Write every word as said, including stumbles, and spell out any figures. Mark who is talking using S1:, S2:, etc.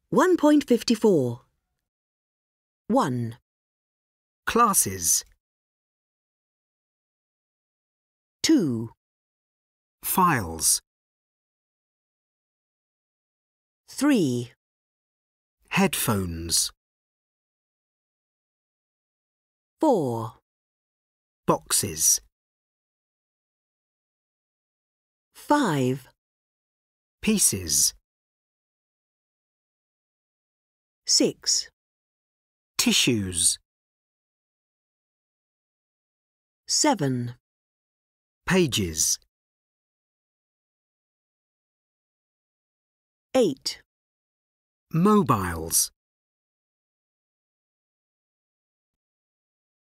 S1: one point five four. one.
S2: Classes.
S1: two.
S2: Files.
S1: three.
S2: Headphones.
S1: four.
S2: Boxes.
S1: five.
S2: Pieces.
S1: six.
S2: Tissues.
S1: seven.
S2: Pages.
S1: eight.
S2: Mobiles.